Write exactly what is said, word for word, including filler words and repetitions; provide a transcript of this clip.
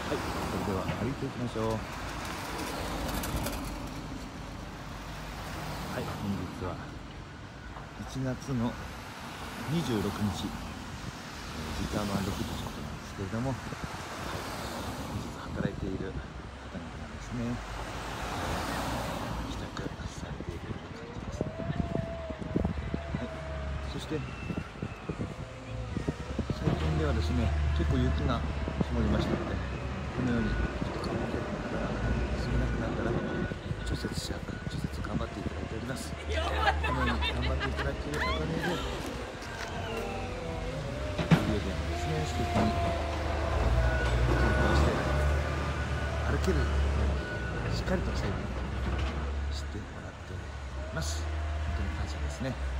、それでは歩いていきましょう。はい、本日はいちがつのにじゅうろくにち、時間はろくじちょっとなんですけれども、はい、本日働いている方々がですね、帰宅されている感じですね。はい、そして最近ではですね、結構雪が積もりましたので、このようにちょっと観光客の方が少なくなったら除雪車、除雪頑張っていただいております。このように頑張っていただけるおかげで、家でもですね、素敵に観光して歩けるようにしっかりと整備してもらっています。本当に感謝ですね。